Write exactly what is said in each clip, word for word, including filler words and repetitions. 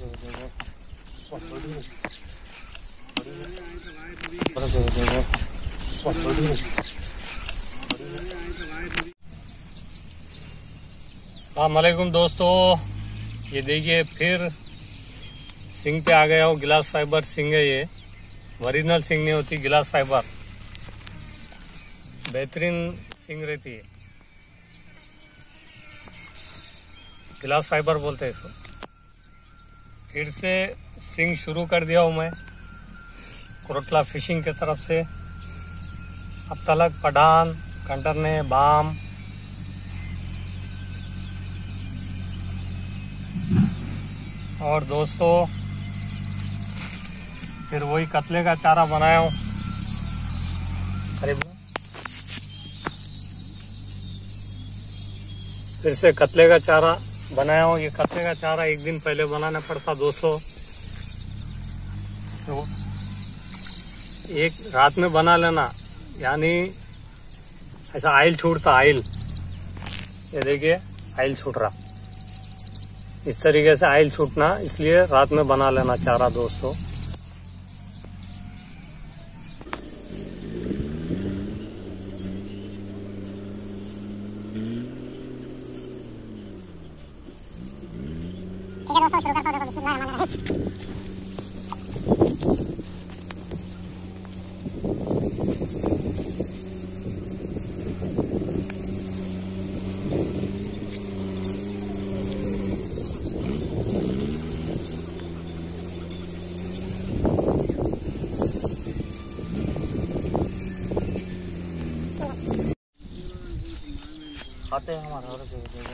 अस्सलामुअलैकुम दोस्तों, ये देखिए फिर सिंग पे आ गया हो। गिलास फाइबर सिंग है ये, ओरिजिनल सिंग नहीं होती, गिलास फाइबर बेहतरीन सिंग रहती है। गिलास फाइबर बोलते हैं इसको। फिर से सिंग शुरू कर दिया हूँ मैं कोरटला फिशिंग के तरफ से। अब तलक पठान कंटरने बाम और दोस्तों फिर वही कतले का चारा बनाया हूँ। फिर से कतले का चारा बनाया हूँ। ये कतले का चारा एक दिन पहले बनाना पड़ता दोस्तों, तो एक रात में बना लेना, यानी ऐसा आयल छूटता आयल। ये देखिए आयल छूट रहा, इस तरीके से आयल छूटना, इसलिए रात में बना लेना चारा दोस्तों। ठीक है दोस्तों, शुरू करता हूँ। बिस्मिल्लाहिर्रहमानिर्रहीम। खाते हैं हमारे और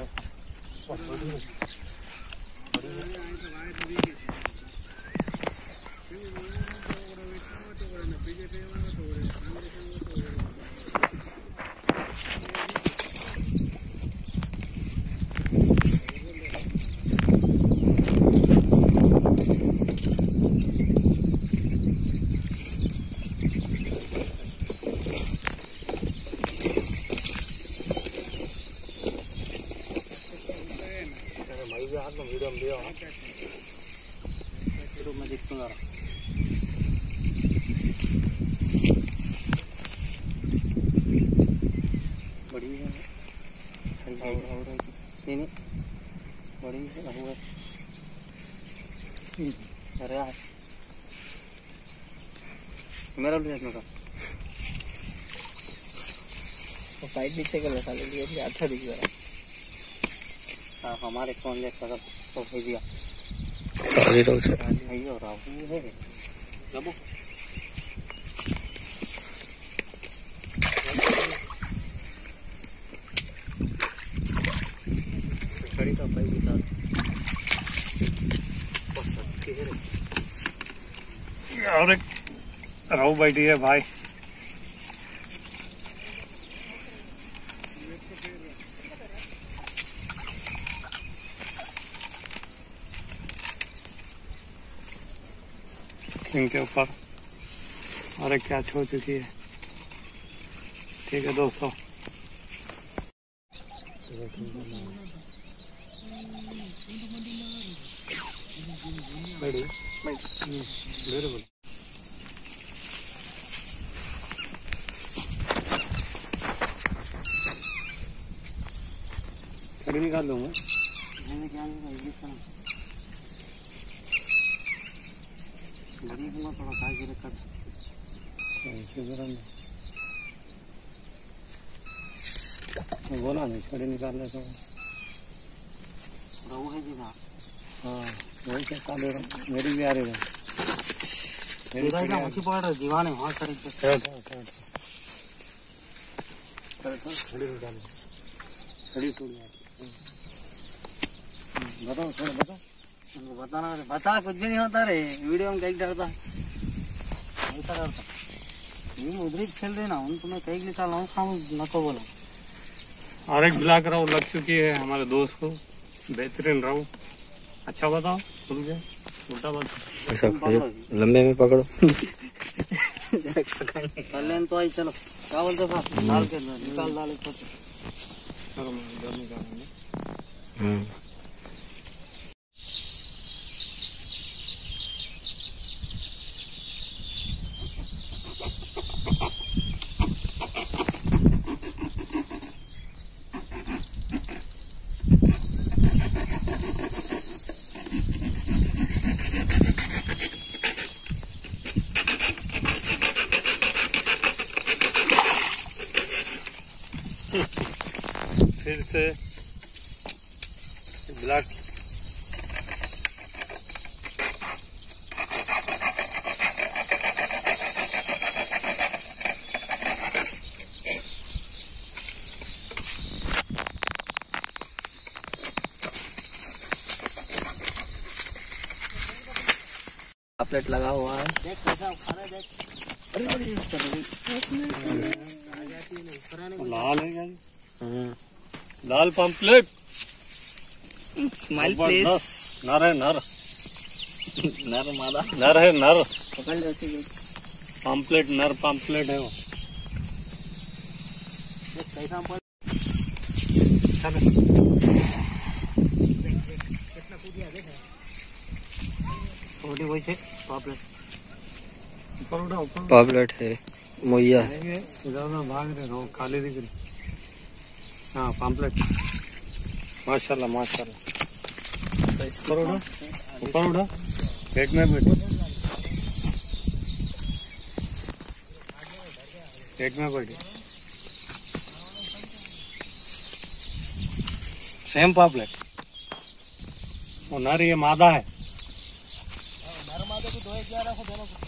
वीडियो में दिया मैं दिखूंगा। बड़ी है नहीं नहीं बड़ी है। अरे यार मेरा भी का तो साइड दिखते कर अच्छा दिख रहा है। हाँ हमारे कौन ले कर तो भेज दिया है जब खड़ी का पाई बता और एक रहू बैठी है भाई। सिंग के ऊपर और एक कैच हो चुकी है। ठीक है दोस्तों, कड़ी निकाल दूंगा। थोड़ा काय गिरे कर बोला नहीं, छड़ी निकाल लेता हूँ। रहू है जी ना? हाँ वही क्या काले रहा, मेरी भी आ रही है। मेरी का मच्छी पड़ रही दीवाने वहाँ खरीद के छड़ी निकाल, छड़ी टूट गया। बताओ थोड़ा बताओ, बताना बता, कुछ भी नहीं होता रे, वीडियो में कहीं डरता ऐसा डरता। ये उधर खेल रहे ना, उन तुम्हें कहीं निकाल रहा हूँ न तो बोला। और एक ब्लैक रहू लग चुकी है हमारे दोस्त को, बेहतरीन रहू। अच्छा बताओ, सुन के उल्टा बताओ, लंबे में पकड़ो। कर लें तो आई, चलो क्या बोलते हो, डाल के निकाल डाल निकालेंगे। फिर से ब्लैक प्लेट लगा हुआ है। देख कैसा खाना देख। अरे अरे लाल है क्या? लाल पंपलेट स्माइल प्लीज। नर है नर नर मादा नर है नर पकड़ जाती है। पंपलेट नर पंपलेट है वो। देख कैसा हम छोटी वही से पापलेट ऊपर उड़ा ऊपर पापलेट है, मोइया है। इधर उधर भाग रहे हो, खाली दिख रही। हाँ पंपलेट माशाल्लाह माशाल्लाह। ऊपर उड़ा ऊपर उड़ा पेट में बैठ पेट में बैठी। सेम पापलेट। वो नर ये मादा है। नर मादा को दो एक रखो दोनों को।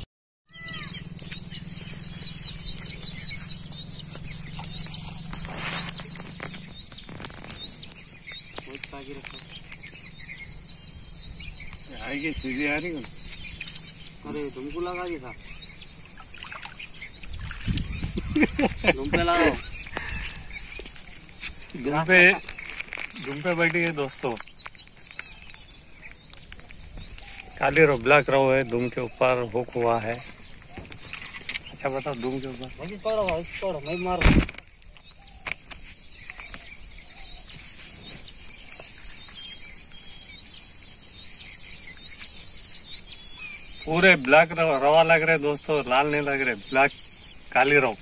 आगे रखो। आएगी सीधी आ रही है। अरे तुमको लगा दिया था। तुम पे लगाओ। दुम पे दुम पे बैठी है दोस्तों। काली रो ब्लैक रो है, दुम के ऊपर हुक हुआ है। अच्छा बताओ दुम के ऊपर भाई पकड़ो भाई पकड़ो मैं मारो। पूरे ब्लैक रवा लग रहे दोस्तों, लाल नहीं लग रहे, ब्लैक काली रो।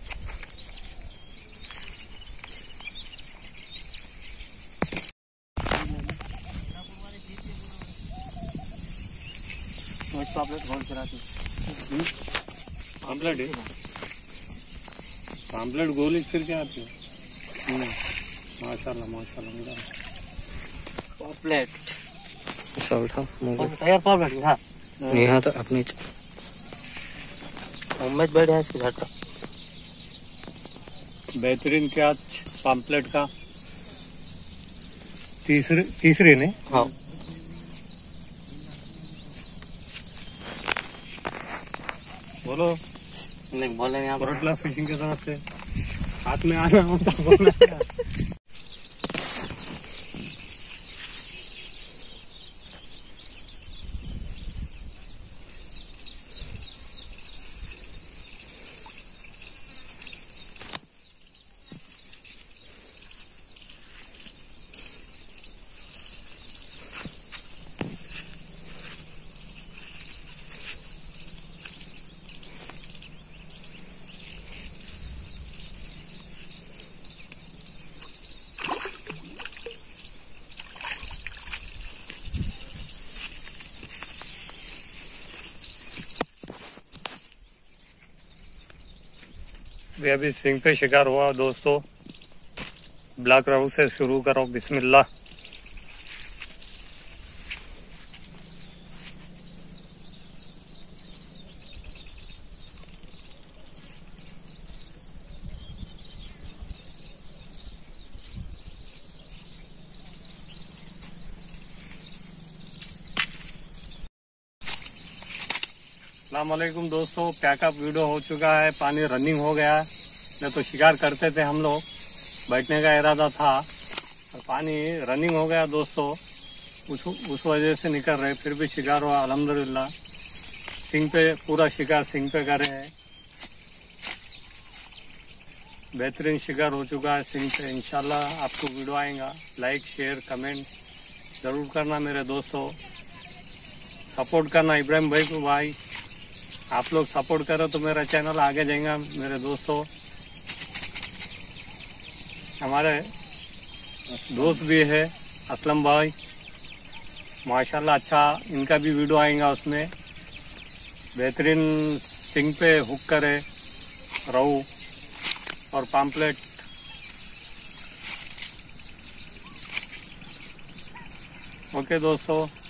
पापलेट बहुत गिराती। पापलेट है पापलेट गोली फिर क्या आती है। माशाल्लाह माशाल्लाह मेरा पापलेट अच्छा उठा मुंह तैयार पापलेट। हाँ यहाँ तो अपनी उम्मीद बैठ है इसके झटका। बेहतरीन कैच पंपलेट का। तीसरी तीसरी ने हाँ बोलो नहीं बोले यहाँ पर। कोरटला फिशिंग की तरफ से हाथ में आना होता बोलना क्या? भी अभी सिंग पे शिकार हुआ दोस्तों। ब्लैक राउंड से शुरू करो, बिस्मिल्लाह। अस्सलामुअलैकुम दोस्तों, पैकअप वीडियो हो चुका है। पानी रनिंग हो गया है। नहीं तो शिकार करते थे हम लोग, बैठने का इरादा था, और पानी रनिंग हो गया दोस्तों। उस उस वजह से निकल रहे, फिर भी शिकार हुआ अल्हम्दुलिल्लाह। सिंग पे पूरा शिकार सिंग पे कर रहे हैं। बेहतरीन शिकार हो चुका है सिंग पे। इंशाल्लाह आपको वीडियो आएगा। लाइक शेयर कमेंट जरूर करना मेरे दोस्तों। सपोर्ट करना इब्राहिम भाई को। भाई आप लोग सपोर्ट करो तो मेरा चैनल आगे जाएगा मेरे दोस्तों। हमारे दोस्त भी है असलम भाई, माशाल्लाह अच्छा, इनका भी वीडियो आएगा उसमें। बेहतरीन सिंग पे हुक करे रहू और पाम्पलेट ओके दोस्तों।